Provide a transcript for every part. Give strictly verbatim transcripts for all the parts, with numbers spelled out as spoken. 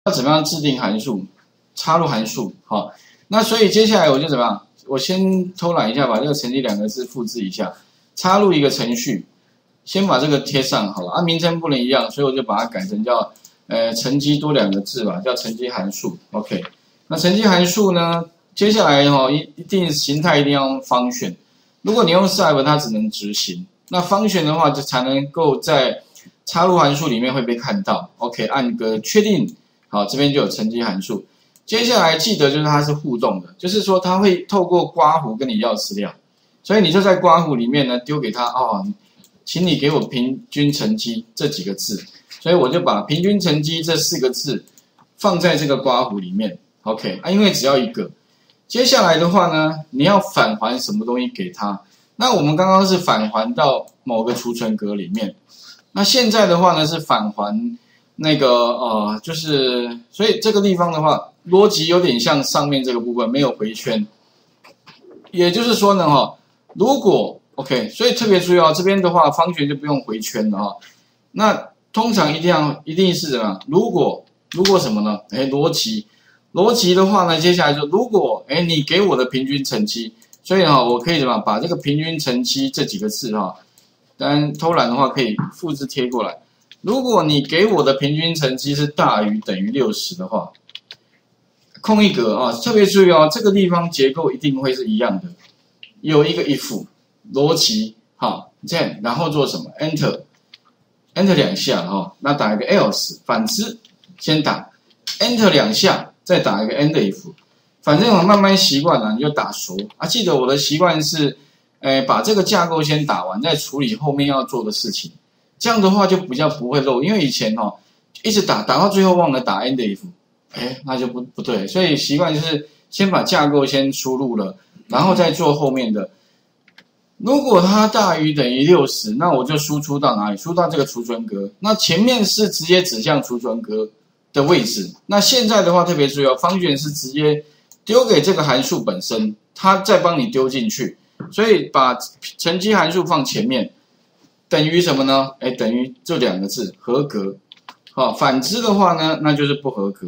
要怎么样制定函数，插入函数，好，那所以接下来我就怎么样？我先偷懒一下，把这个成绩两个字复制一下，插入一个程序，先把这个贴上好了啊，名称不能一样，所以我就把它改成叫呃乘积多两个字吧，叫乘积函数 ，OK。那乘积函数呢，接下来哈、哦、一一定形态一定要用function，如果你用 sub 它只能执行，那function的话就才能够在插入函数里面会被看到 ，OK， 按个确定。好，这边就有乘积函数。接下来记得就是它是互动的，就是说它会透过刮弧跟你要资料，所以你就在刮弧里面呢丢给他哦，请你给我平均乘积这几个字，所以我就把平均乘积这四个字放在这个刮弧里面 ，OK 啊，因为只要一个。接下来的话呢，你要返还什么东西给他？那我们刚刚是返还到某个储存格里面，那现在的话呢是返还。那个呃，就是所以这个地方的话，逻辑有点像上面这个部分没有回圈，也就是说呢，哈，如果 OK， 所以特别注意哦，这边的话方圈就不用回圈了哈。那通常一定要一定是怎么样？如果如果什么呢？哎，逻辑逻辑的话呢，接下来就如果哎你给我的平均乘积，所以哈，我可以怎么把这个平均乘积这几个字哈，当然偷懒的话可以复制贴过来。如果你给我的平均乘积是大于等于六十的话，空一格啊，特别注意哦，这个地方结构一定会是一样的，有一个 if 逻辑，好，这样然后做什么 ？Enter Enter 两下哈、哦，那打一个 else， 反之先打 Enter 两下，再打一个 end if， 反正我慢慢习惯了，你就打熟啊。记得我的习惯是，呃，把这个架构先打完，再处理后面要做的事情。这样的话就比较不会漏，因为以前哦一直打打到最后忘了打 end if， 哎，那就不不对，所以习惯就是先把架构先输入了，然后再做后面的。如果它大于等于六十，那我就输出到哪里？输到这个储存格。那前面是直接指向储存格的位置。那现在的话特别注意哦，方卷是直接丢给这个函数本身，它再帮你丢进去，所以把乘积函数放前面。等于什么呢？哎，等于这两个字合格。好，反之的话呢，那就是不合格。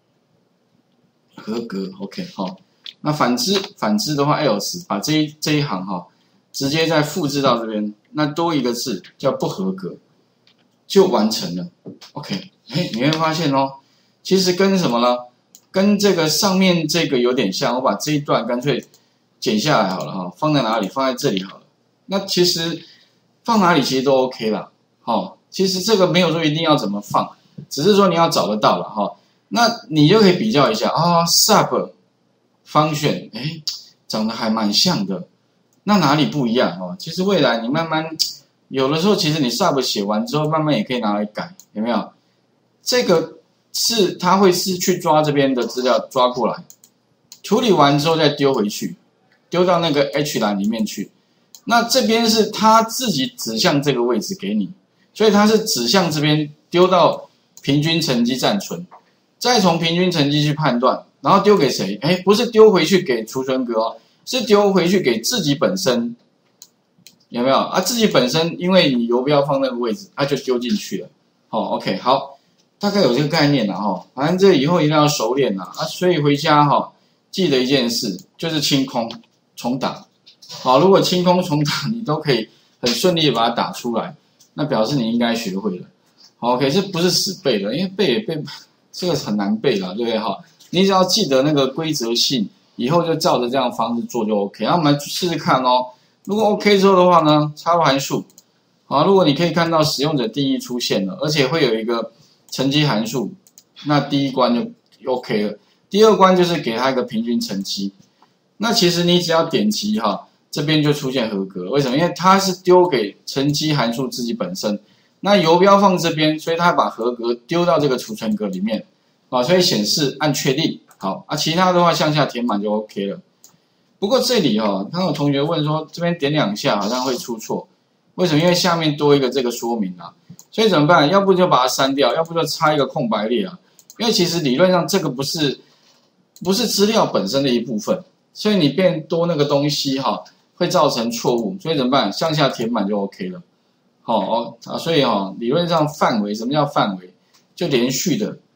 合格 ，OK， 好。那反之，反之的话 ，else 把这一这一行哈、哦，直接再复制到这边，那多一个字叫不合格，就完成了。OK， 哎，你会发现哦，其实跟什么呢？跟这个上面这个有点像。我把这一段干脆剪下来好了哈，放在哪里？放在这里好了。那其实。放哪里其实都 OK 啦，哦，其实这个没有说一定要怎么放，只是说你要找得到了哈、哦。那你就可以比较一下啊、哦、，sub function， 哎，长得还蛮像的，那哪里不一样哦？其实未来你慢慢有的时候，其实你 sub 写完之后，慢慢也可以拿来改，有没有？这个是它会是去抓这边的资料抓过来，处理完之后再丢回去，丢到那个 H 栏里面去。那这边是他自己指向这个位置给你，所以他是指向这边丢到平均乘积暂存，再从平均乘积去判断，然后丢给谁？哎，不是丢回去给储存格哦，是丢回去给自己本身，有没有啊？自己本身因为你游标放那个位置，它就丢进去了。好、哦、，OK， 好，大概有这个概念了哈、哦。反正这以后一定要熟练啦啊，所以回家哈、哦，记得一件事，就是清空重打。好，如果清空重打你都可以很顺利的把它打出来，那表示你应该学会了。好 ，OK， 这不是死背的，因为背也背这个很难背啦，对不对？哈，你只要记得那个规则性，以后就照着这样的方式做就 OK。那我们来试试看哦。如果 OK 之后的话呢，插入函数。好，如果你可以看到使用者定义出现了，而且会有一个乘积函数，那第一关就 OK 了。第二关就是给它一个平均乘积。那其实你只要点击哈。这边就出现合格，为什么？因为它是丢给乘积函数自己本身，那游标放这边，所以它把合格丢到这个储存格里面，啊，所以显示按确定，好啊，其他的话向下填满就 OK 了。不过这里哦，刚有同学问说，这边点两下好像会出错，为什么？因为下面多一个这个说明啊，所以怎么办？要不就把它删掉，要不就插一个空白列啊，因为其实理论上这个不是不是资料本身的一部分，所以你变多那个东西哈。会造成错误，所以怎么办？向下填满就 OK 了。好、哦、啊，所以哈、哦，理论上范围，什么叫范围？就连续的，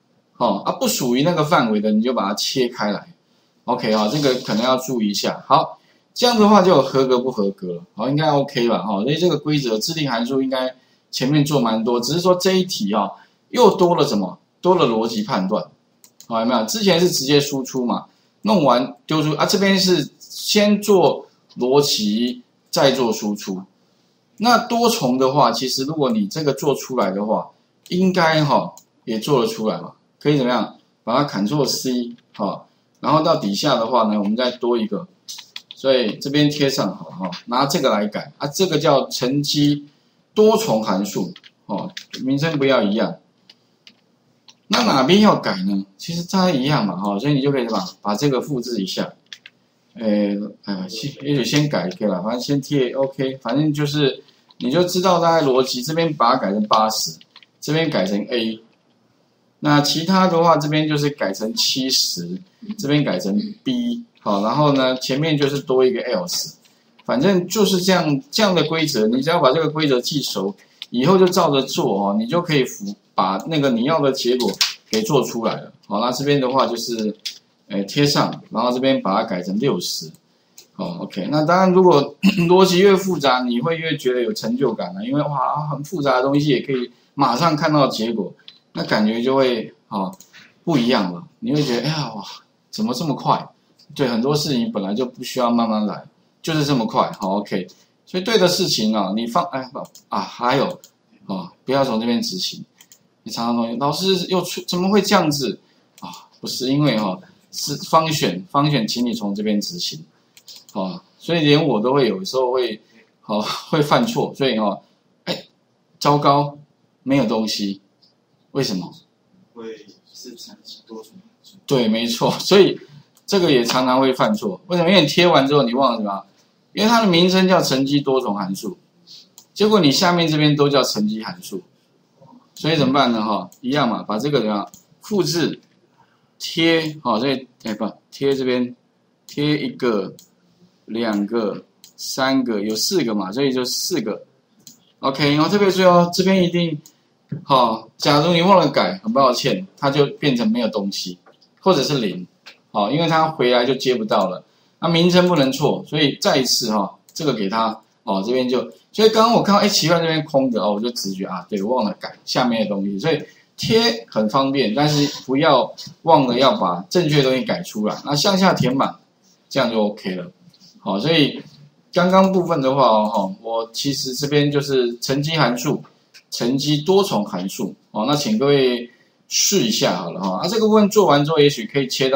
哦啊，不属于那个范围的，你就把它切开来。OK 哈、哦，这个可能要注意一下。好，这样的话就有合格不合格了。好，应该 OK 吧？哈、哦，所以这个规则制定函数应该前面做蛮多，只是说这一题哈、哦、又多了什么？多了逻辑判断。好，有没有？之前是直接输出嘛，弄完丢出啊，这边是先做逻辑，再做输出。那多重的话，其实如果你这个做出来的话，应该哈、哦、也做得出来嘛，可以怎么样？把它 Ctrl C 哈、哦，然后到底下的话呢，我们再多一个，所以这边贴上好哈、哦，拿这个来改啊，这个叫乘积多重函数哦，名称不要一样。那哪边要改呢？其实它一样嘛哈、哦，所以你就可以把把这个复制一下。呃呃，也许先改一个啦，反正先贴 OK， 反正就是你就知道大概逻辑，这边把它改成八十，这边改成 A， 那其他的话这边就是改成七十，这边改成 B， 好，然后呢前面就是多一个 else， 反正就是这样这样的规则，你只要把这个规则记熟，以后就照着做哦，你就可以符把那个你要的结果给做出来了。好，那这边的话就是。哎，贴上，然后这边把它改成六十，哦 ，OK。那当然，如果逻辑越复杂，你会越觉得有成就感了，因为哇，很复杂的东西也可以马上看到结果，那感觉就会哦不一样了。你会觉得哎呀哇，怎么这么快？对，很多事情本来就不需要慢慢来，就是这么快。好 ，OK。所以对的事情啊，你放哎不啊，还有哦，不要从这边执行。你常常说老师又出怎么会这样子啊？不是因为哈、哦。是方选，方选，请你从这边执行，哦，所以连我都会有时候会，哦，会犯错，所以哦，哎，糟糕，没有东西，为什么？ 会是乘积多重函数。 对，没错，所以这个也常常会犯错，为什么？因为你贴完之后你忘了什么？因为它的名称叫乘积多重函数，结果你下面这边都叫乘积函数，所以怎么办呢？哈、哦，一样嘛，把这个怎么样复制。贴好，所以哎不贴这边贴一个、两个、三个，有四个嘛，所以就四个。OK， 然后特别注意哦，这边一定好。假如你忘了改，很抱歉，它就变成没有东西，或者是零。好，因为它回来就接不到了。那名称不能错，所以再一次哈，这个给它哦，这边就。所以刚刚我看到哎奇怪这边空的哦，我就直觉啊，对，我忘了改下面的东西，所以。贴很方便，但是不要忘了要把正确的东西改出来。那向下填满，这样就 OK 了。好，所以刚刚部分的话哦，我其实这边就是乘积函数、乘积多重函数哦。那请各位试一下好了哈。啊，这个部分做完之后，也许可以切到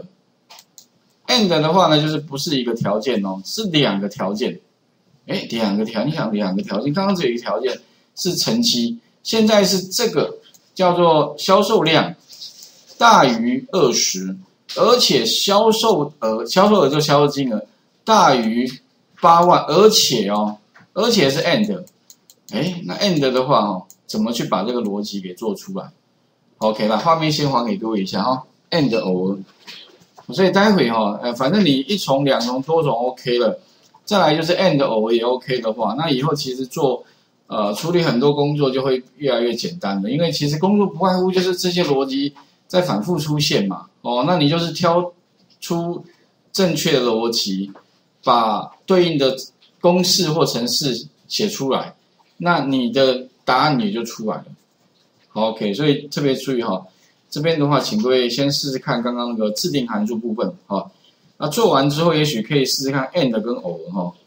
and。and 的话呢，就是不是一个条件哦，是两个条件。哎，两个条，你想两个条件，刚刚只有一个条件是乘积，现在是这个。叫做销售量大于二十，而且销售额销售额就销售金额大于八万，而且哦，而且是 and， 哎，那 and 的话哦，怎么去把这个逻辑给做出来 ？OK 啦，画面先还给各位一下哈、哦、，and 偶尔，所以待会哈、哦，呃，反正你一重、两重、多重 OK 了，再来就是 and 偶尔也 OK 的话，那以后其实做。呃，处理很多工作就会越来越简单了，因为其实工作不外乎就是这些逻辑在反复出现嘛。哦，那你就是挑出正确的逻辑，把对应的公式或程式写出来，那你的答案也就出来了。好 OK， 所以特别注意哈、哦，这边的话，请各位先试试看刚刚那个制定函数部分哈。那做完之后，也许可以试试看 and 跟 or 哈。